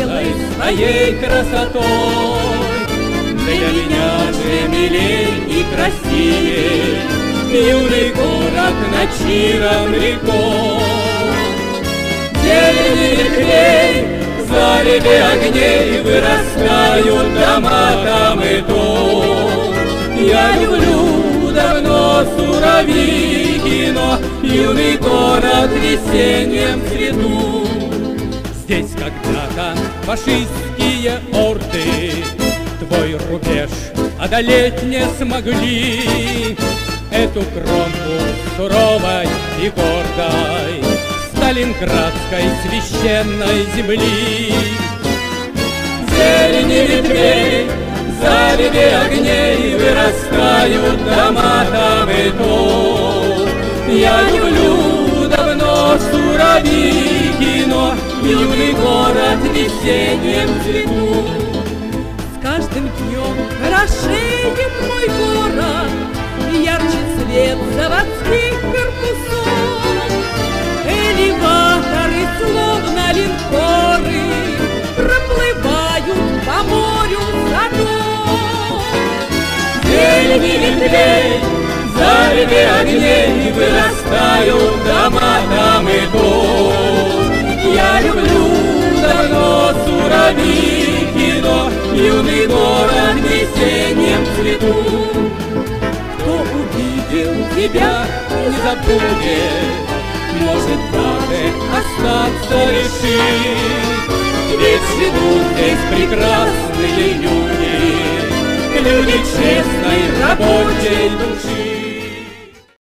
белой своей красотой. Для меня же милей и красивей юный город над Чиром рекой. Зелени ветвей, зареви огней, вырастают дома там и тут. Я люблю давно Суровикино, юный город в весеннем цвету. Здесь когда-то фашистские орды твой рубеж одолеть не смогли. Эту кромку суровой и гордой сталинградской священной земли. Зелени ветвей, зареви огней, вырастают дома там и тут. Я люблю давно Суровикино, юный город в весеннем цвету. С каждым днем хорошеет мой город, ярче свет заводских корпусов. Элеваторы, словно линкоры, проплывают по морю садов. Зелени ветвей, зареви огней, вырастают дома там и тут. Я люблю давно Суровикино, юный город в весеннем цвету. Кто увидел тебя, не забудет, может даже остаться решит. Ведь живут здесь прекрасные люди, люди честной работы.